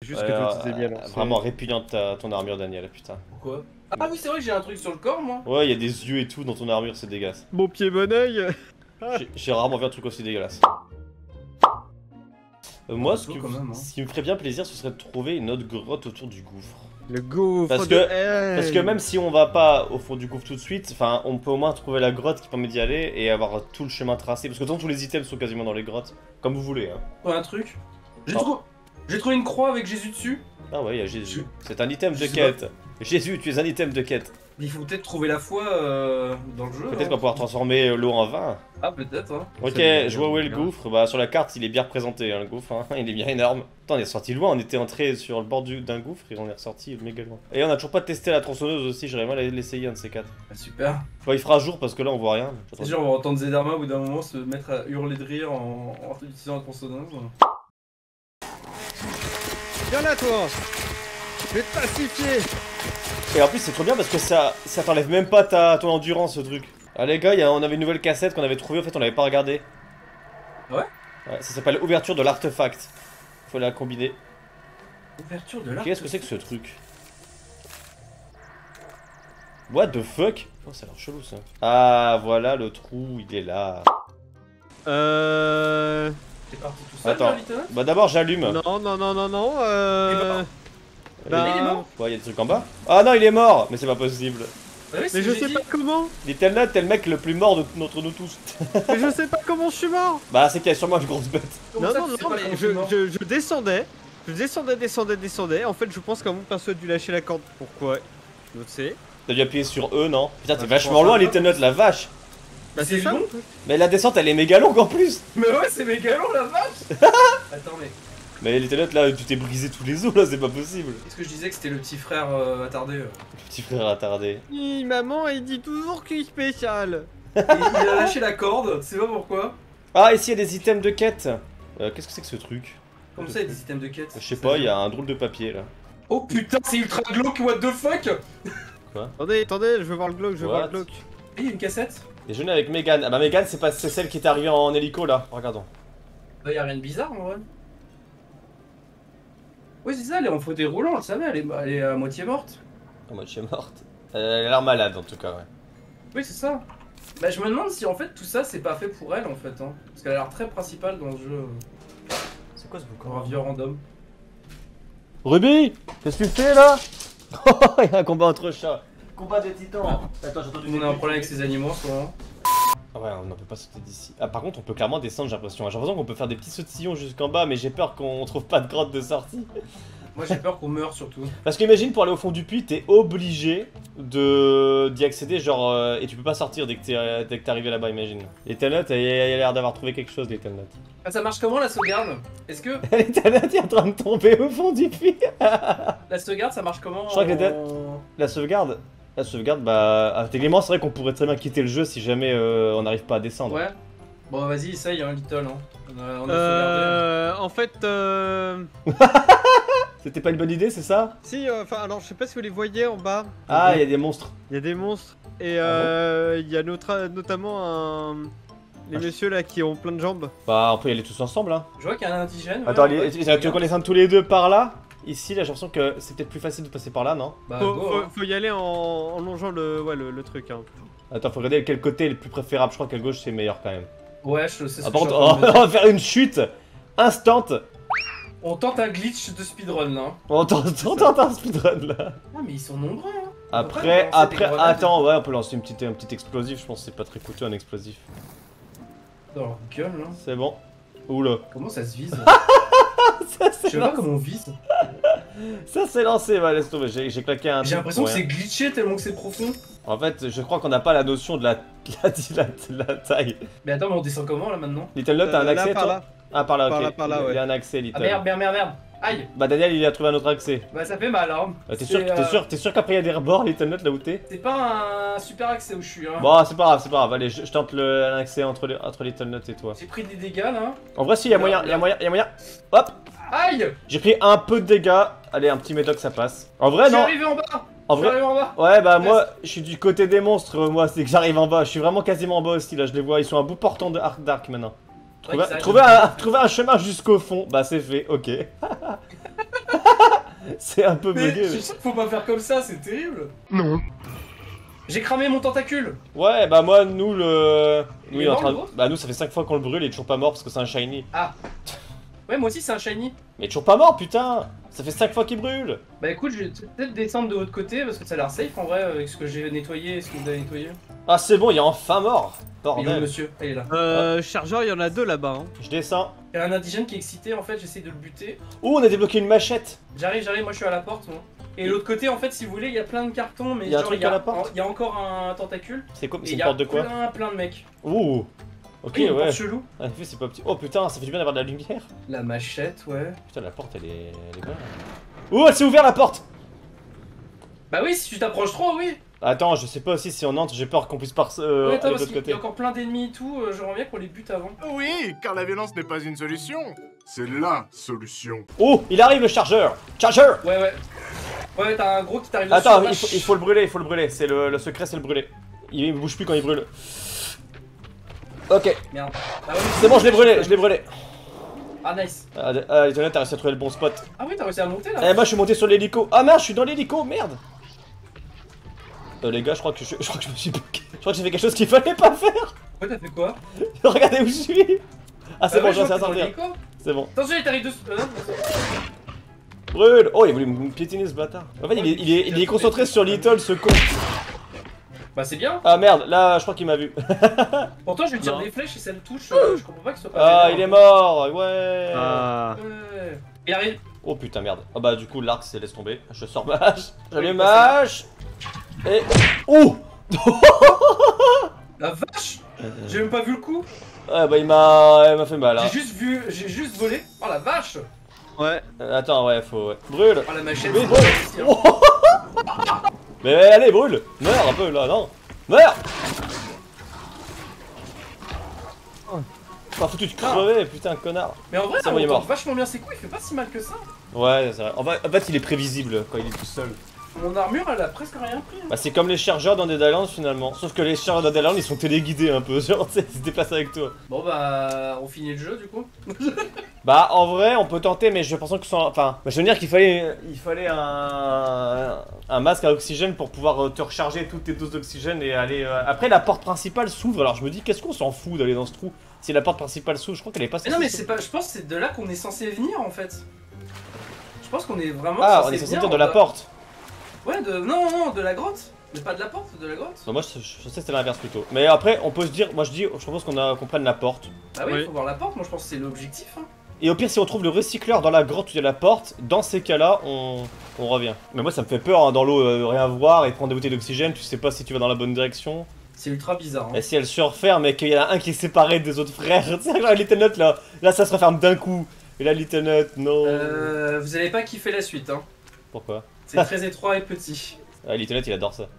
Juste que toi tu t'es bien lancé. Vraiment répugnante ton armure, Daniel, putain. Pourquoi? Ah oui, c'est vrai que j'ai un truc sur le corps, moi. Ouais, il y a des yeux et tout dans ton armure, c'est dégueulasse. Bon pied, bon oeil. J'ai rarement vu un truc aussi dégueulasse. Moi, ce qui me ferait bien plaisir, ce serait de trouver une autre grotte autour du gouffre. Le gouffre Parce que même si on va pas au fond du gouffre tout de suite, enfin, on peut au moins trouver la grotte qui permet d'y aller et avoir tout le chemin tracé. Parce que tant tous les items sont quasiment dans les grottes, comme vous voulez. Hein. Ouais, un truc. J'ai trouvé une croix avec Jésus dessus. Ah ouais, il y a Jésus. C'est un item de quête. Jésus, tu es un item de quête. Mais il faut peut-être trouver la foi dans le jeu. Peut-être qu'on va pouvoir transformer l'eau en vin. Ah, peut-être, hein. Ok, je vois où est le gouffre. Bah, sur la carte, il est bien représenté, hein, le gouffre. Hein. Il est bien énorme. Attends, on est sorti loin. On était entré sur le bord d'un gouffre et on est ressorti méga loin. Et on a toujours pas testé la tronçonneuse aussi. J'aurais mal à l'essayer, un de ces quatre. Ah, super. Bon, il fera jour parce que là, on voit rien. C'est sûr, on va entendre Zederma au bout d'un moment se mettre à hurler de rire en utilisant la tronçonneuse. Viens là, toi. Je vais te pacifier. Et en plus, c'est trop bien parce que ça t'enlève même pas ton endurance, ce truc. Ah, les gars, on avait une nouvelle cassette qu'on avait trouvée. En fait, on l'avait pas regardée. Ouais. Ouais, ça s'appelle Ouverture de l'artefact. Faut la combiner. Ouverture de l'artefact. Qu'est-ce que c'est que ce truc? What the fuck? Oh, ça a l'air chelou ça. Ah, voilà le trou, il est là. T'es parti tout seul, Attends. Bah d'abord j'allume. Non, non, non, non, non. Il est mort. Ouais, il y a des trucs en bas. Ah non, il est mort. Mais c'est pas possible. Ah oui, Mais je sais pas comment. Little Nut, t'es le mec le plus mort d'entre nous tous. Mais je sais pas comment je suis mort. Bah c'est qu'il y a sûrement une grosse bête. Non, non, non, je descendais. Je descendais. En fait, je pense qu'un mon perso a dû lâcher la corde. Pourquoi? Je sais. T'as dû appuyer sur E, non? Putain, t'es vachement loin, Little Nut, la vache. Bah c'est ça. Mais la descente, elle est méga longue en plus. Mais ouais, c'est méga long, la vache. Attends, mais Little Nut, là, tu t'es brisé tous les os, là, c'est pas possible. Est-ce que je disais que c'était le petit frère attardé Le petit frère attardé. Maman, il dit toujours qu'il est spécial. Il a lâché la corde, c'est pas pourquoi. Ah, ici, il y a des items de quête. Qu'est-ce que c'est que ce truc? Comme ça, il y a des items de quête. Je sais pas, il y a un drôle de papier, là. Oh putain, c'est ultra glauque, what the fuck. Quoi? Attendez, je veux voir le glauque, Et il y a une cassette. Déjeuner avec Megan. Ah bah Megan, c'est celle qui est arrivée en hélico, là. Regardons. Bah y'a rien de bizarre, en vrai. Ouais, c'est ça, elle est en fauteuil roulant, elle savait, elle est à moitié morte. À moitié morte. Elle a l'air malade, en tout cas, ouais. Oui, c'est ça. Bah je me demande si en fait tout ça c'est pas fait pour elle en fait, hein. Parce qu'elle a l'air très principale dans le jeu. C'est quoi ce boucan? Pour un vieux random. Ruby, qu'est-ce que tu fais là? Oh, il y a un combat entre chats. Combat des titans. Attends, j'ai entendu. On a un problème avec ces animaux en ce moment. Ah ouais, on ne peut pas sauter d'ici. Ah, par contre, on peut clairement descendre, j'ai l'impression. J'ai l'impression qu'on peut faire des petits sautillons jusqu'en bas, mais j'ai peur qu'on trouve pas de grotte de sortie. Moi j'ai peur qu'on meure surtout. Parce qu'imagine, pour aller au fond du puits, t'es obligé d'y accéder, genre, et tu peux pas sortir dès que t'es arrivé là-bas, imagine. Little Nut, il a l'air d'avoir trouvé quelque chose, Little Nut. Ah, ça marche comment la sauvegarde? Est-ce que Little Nut est en train de tomber au fond du puits. la sauvegarde ça marche comment? Je crois que la sauvegarde, bah, techniquement, c'est vrai qu'on pourrait très bien quitter le jeu si jamais on n'arrive pas à descendre. Ouais. Bon, vas-y, essaye, hein, Little. Hein. On a sauvegardé. En fait, C'était pas une bonne idée, c'est ça? si, enfin, alors je sais pas si vous les voyez en bas. Ah, il y a des monstres. Il y a des monstres. Et il y a notamment les messieurs là qui ont plein de jambes. Bah, on peut y aller tous ensemble, hein. Je vois qu'il y a un indigène. Attends, ouais, tu veux qu'on descende tous les deux par là? Ici, là, j'ai l'impression que c'est peut-être plus facile de passer par là, non? Bah, go, hein. Faut y aller en longeant le truc. Hein. Attends, faut regarder quel côté est le plus préférable. Je crois qu'à gauche, c'est meilleur quand même. Ouais, je sais ce Ah, que par je contre, suis en train de me on va faire une chute instant. On tente un glitch de speedrun là. On tente un speedrun là. Ah, mais ils sont nombreux, hein. Après, attends, ouais, on peut lancer un petit explosif. Je pense que c'est pas très coûteux un explosif. Dans leur gueule, là. C'est bon. Oula. Comment ça se vise? Ça Je sais pas comment on vise. Ça s'est lancé, va, laisse tomber. J'ai claqué un. J'ai l'impression que c'est glitché tellement que c'est profond. En fait, je crois qu'on n'a pas la notion de la taille. Mais attends, mais on descend comment là maintenant? Little Nut, t'as un accès, par toi? là. Ah, par là, ok. Par là, ouais. Il y a un accès, Little. Ah merde. Aïe. Bah, Daniel, il a trouvé un autre accès. Bah ça fait mal, hein. T'es sûr qu'après il y a des rebords, Little Nut, là où t'es? C'est pas un super accès où je suis, hein. Bon, c'est pas grave. Allez, je tente l'accès entre Little Nut et toi. J'ai pris des dégâts là. En vrai, si, il y a moyen. Hop! Aïe. J'ai pris un peu de dégâts. Allez, un petit médoc, ça passe. En vrai, Je suis non. arrivé en bas. En Je suis vrai. arrivé en bas. Ouais, bah moi, je suis du côté des monstres, moi, c'est que j'arrive en bas. Je suis vraiment quasiment en bas aussi, là, je les vois. Ils sont à bout portant de Arc Dark maintenant. Trouver un chemin jusqu'au fond. Bah, c'est fait, ok. C'est un peu Mais bugué. je sais qu'il faut pas faire comme ça, c'est terrible. Non. J'ai cramé mon tentacule. Ouais, bah moi, nous, le. Il Nous, est est en mort, train le de. vôtre Bah, nous, ça fait 5 fois qu'on le brûle, il est toujours pas mort parce que c'est un shiny. Ah. Ouais, moi aussi c'est un shiny. Mais toujours pas mort, putain. Ça fait 5 fois qu'il brûle. Bah écoute, je vais peut-être descendre de l'autre côté parce que ça a l'air safe en vrai avec ce que j'ai nettoyé et ce que vous avez nettoyé. Ah, c'est bon, il est enfin mort. Il est où, Bordel. monsieur? Ah, il est là. Chargeur, il y en a deux là-bas. Hein. Je descends. Il y a un indigène qui est excité en fait, j'essaie de le buter. Oh, on a débloqué une machette. J'arrive, moi je suis à la porte moi. Et l'autre côté en fait si vous voulez il y a plein de cartons mais Il y a un genre truc à la porte il y a encore un tentacule. C'est quoi? Et C'est il une y a porte de quoi? plein de mecs. Ouh. Ok, Oui, une ouais. porte chelou. En effet, c'est pas petit. Oh putain, ça fait du bien d'avoir de la lumière. La machette, ouais. Putain, la porte, elle est bonne. Oh, elle s'est ouverte la porte. Bah oui, si tu t'approches trop, oui. Attends, je sais pas aussi si on entre, j'ai peur qu'on puisse Ouais, aller attends, de parce l'autre qu'il côté. y a encore plein d'ennemis et tout, j'aimerais bien qu'on les bute avant. Oui, car la violence n'est pas une solution. C'est la solution. Oh, il arrive le chargeur. Chargeur. Ouais. Ouais, t'as un gros qui t'arrive dessus. Attends, la il vache. faut le brûler, il faut le brûler. C'est le secret, c'est le brûler. Il bouge plus quand il brûle. Ok, Merde. Ah ouais, c'est bon, je l'ai brûlé, je l'ai brûlé. Ah, nice. Internet, t'as réussi à trouver le bon spot. Ah oui, t'as réussi à monter là. Eh, moi, je suis monté sur l'hélico. Ah merde, je suis dans l'hélico, merde. Les gars, je crois que je me suis bloqué. Je crois que j'ai fait quelque chose qu'il fallait pas faire. Ouais, t'as fait quoi? Regardez où je suis. Ah, c'est Bah bon, ouais, je réussi à vois que t'es sortir. dans l'hélico. C'est bon. Attention, il t'arrive dessus. Brûle. Oh, il voulait me piétiner ce bâtard. En fait, il est concentré sur Little, ce con. Bah, c'est bien. Ah merde, là, je crois qu'il m'a vu. Pourtant, je lui tire Non. des flèches et ça le touche. Je comprends pas qu'il soit pas. Ah, vénère. il est mort. Ouais. Ah. Ouais. Il arrive. Oh putain, merde. Ah bah, du coup, l'arc, c'est laisse tomber. Je sors ma hache. J'allume ma hache. Et. Oh. La vache. J'ai même pas vu le coup. Ah bah, il m'a fait mal. Hein. J'ai juste volé. Oh la vache. Ouais. Attends, ouais, faut. Ouais. Brûle. Oh la machette. Mais c'est brûle. pas possible. Mais allez, brûle. Meurs un peu là, non. Meurs. T'as foutu de crever, putain, connard. Mais en vrai, C'est bon, il est on mort. tente vachement bien ses coups, il fait pas si mal que ça. Ouais, c'est vrai. En fait, il est prévisible quand il est tout seul. Mon armure, elle a presque rien pris. Bah, c'est comme les chargeurs dans Dead Island finalement. Sauf que les chargeurs dans Dead Island, ils sont téléguidés un peu. Genre, tu sais, ils se déplacent avec toi. Bon bah, on finit le jeu du coup. Bah, en vrai, on peut tenter, mais je pense que sans. Enfin, je veux dire qu'il fallait un masque à oxygène pour pouvoir te recharger toutes tes doses d'oxygène et aller. Après, la porte principale s'ouvre. Alors, je me dis, qu'est-ce qu'on s'en fout d'aller dans ce trou? Si la porte principale s'ouvre, je crois qu'elle est pas. Mais non, mais c'est pas. Je pense que c'est de là qu'on est censé venir en fait. Je pense qu'on est vraiment. Ah, censé on est censé venir, sortir de la porte. Ouais, non, de la grotte. Mais pas de la porte, de la grotte. Non, moi, je sais que c'était l'inverse plutôt. Mais après, on peut se dire. Moi, je propose qu'on prenne la porte. Bah oui, Oui. faut voir la porte, moi je pense que c'est l'objectif. Hein. Et au pire, si on trouve le recycleur dans la grotte où il y a la porte, dans ces cas-là, on revient. Mais moi, ça me fait peur hein, dans l'eau, rien voir et prendre des bouteilles d'oxygène, tu sais pas si tu vas dans la bonne direction. C'est ultra bizarre. Hein. Et si elle se referme et qu'il y en a un qui est séparé des autres frères, tu sais, genre Little Nut là ça se referme d'un coup. Et là, Little Nut, non. Vous allez pas kiffer la suite, hein. Pourquoi? C'est très étroit et petit. Ah, Little Nut, il adore ça.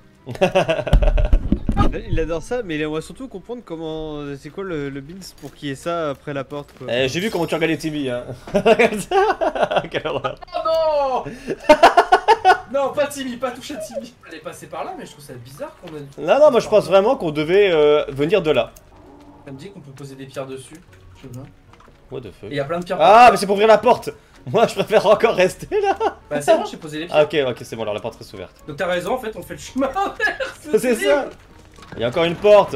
Il adore ça, mais il aimerait surtout comprendre comment. C'est quoi le beans pour qu'il y ait ça après la porte quoi. J'ai vu comment tu regardais TV, hein. Regarde ça. Quelle horreur. Oh non. Non, pas Timmy, pas toucher à Timmy. Elle est passée par là, mais je trouve ça bizarre qu'on a. Non, moi je pense vraiment qu'on devait venir de là. Ça me dit qu'on peut poser des pierres dessus. Je veux. What the fuck? Et il y a plein de pierres. Ah, mais c'est pour ouvrir la porte. Moi, je préfère encore rester là. Bah c'est bon, j'ai posé les Ah, pierres. ok, c'est bon, alors la porte reste ouverte. Donc t'as raison, en fait, on fait le chemin inverse. C'est ça. Il y a encore une porte.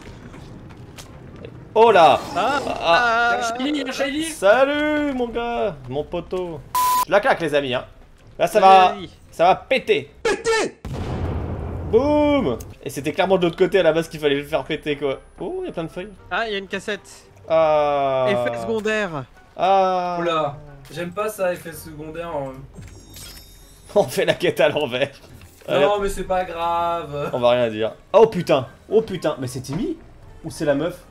Oh là. Ah, Il y a un shiny. Salut mon gars, mon poteau. Je la claque les amis hein. Là vas-y. ça va péter. Péter. Boum. Et c'était clairement de l'autre côté à la base qu'il fallait le faire péter quoi. Oh, il y a plein de feuilles. Ah, il y a une cassette. Ah. Effet secondaire. Ah. Oula, j'aime pas ça, effet secondaire. On fait la quête à l'envers. Non, mais c'est pas grave. On va rien dire. Oh putain. Oh putain. Mais c'est Timmy ou c'est la meuf?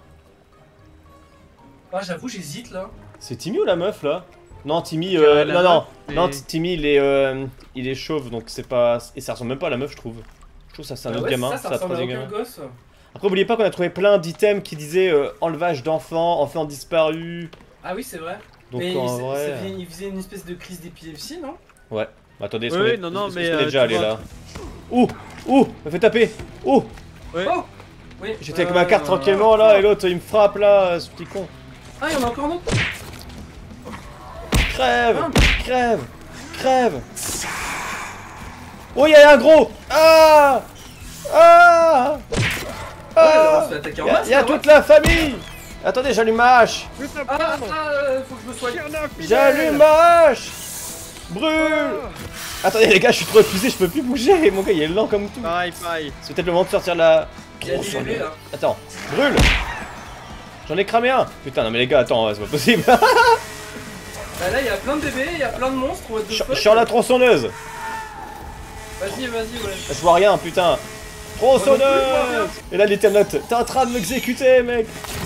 Ah, j'avoue, j'hésite là. C'est Timmy ou la meuf là? Non, Timmy, La non, meuf, non, c'est- Timmy il est chauve donc c'est pas. Et ça ressemble même pas à la meuf, je trouve. Je trouve ça c'est un autre Ouais, gamin, ça c'est la ressemble à troisième aucun gamin. gosse. Après, oubliez pas qu'on a trouvé plein d'items qui disaient enlevage d'enfants, enfants disparus. Ah oui, c'est vrai. Donc Mais en il, vrai. il faisait une espèce de crise d'épilepsie, non? Ouais. Bah, attendez, est-ce Oui, qu'on oui, est, non, non, est-ce mais, qu'on est déjà tu allé vois- là? Ouh! Ouh! Me fait taper! Ouh! Ouais. Oh oui. J'étais avec ma carte tranquillement là et l'autre il me frappe là, ce petit con. Ah, il y en a encore un autre. Crève! Ah. Crève! Crève. Oh, il y a un gros. Ah. Ah. Ouais, on se fait attaquer en masse. Il y a là, toute la famille. Attendez, j'allume ma hache. Putain, Ah, pardon. faut que je me soigne. J'allume ma hache. Brûle. Attendez les gars, je suis trop épuisé, je peux plus bouger. Mon gars, il est lent comme tout. Pareil, pareil. C'est peut-être le moment de sortir la... Il y a des bébés là. Attends, brûle. J'en ai cramé un. Putain, non mais les gars, attends, c'est pas possible. Bah là, il y a plein de bébés, il y a plein de monstres. What the Je fuck. suis en la tronçonneuse. Vas-y, ouais. Je vois rien, putain. Tronçonneuse. Et là, l'éternote, t'es en train de m'exécuter, mec.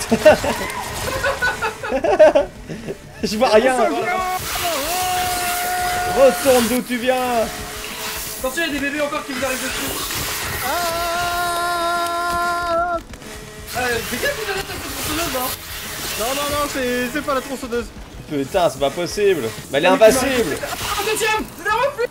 Je vois rien. Retourne d'où tu viens. Attention, il y a des bébés encore qui vous arrivent dessus. Ah Fais gaffe, il a l'attaque de tronçonneuse, hein. non, c'est pas la tronçonneuse. Putain, c'est pas possible. Mais elle est invincible. Ah, deuxième. Je la refus.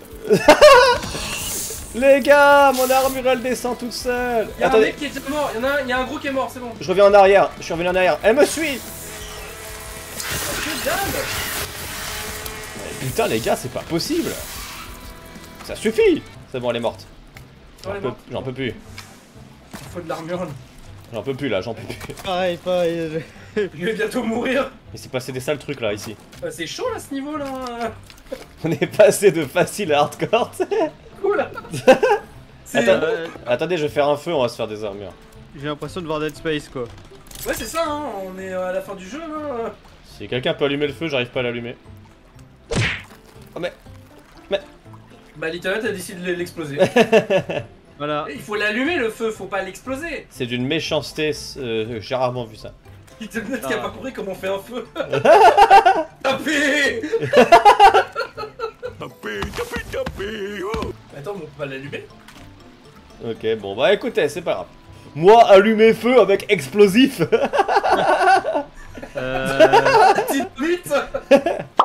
Les gars, mon armure elle descend toute seule. Il y a un Attendez, mec qui est déjà mort. Il y a un gros qui est mort, c'est bon. je reviens en arrière. Je suis revenu en arrière. Elle me suit. Que dalle. Putain, les gars, c'est pas possible. Ça suffit. C'est bon, elle est morte. J'en peux plus. Il faut de l'armure. J'en peux plus là, j'en peux plus. Pareil. Je vais bientôt mourir. Il s'est passé des sales trucs là, ici. C'est chaud là ce niveau là. On est passé de facile à hardcore. Cool. Attends, attendez, je vais faire un feu, on va se faire des armures. J'ai l'impression de voir Dead Space quoi. Ouais, c'est ça, hein. On est à la fin du jeu là. Si quelqu'un peut allumer le feu, j'arrive pas à l'allumer. Oh mais... Bah, Little a décidé de l'exploser. Voilà. Il faut l'allumer le feu, faut pas l'exploser. C'est d'une méchanceté, j'ai rarement vu ça. Little qui a pas compris comment on fait un feu. Tapez. Tapez, oh. Attends, mais on peut pas l'allumer. Ok, bon bah écoutez, c'est pas grave. Moi, allumer feu avec explosif. Petite mythe.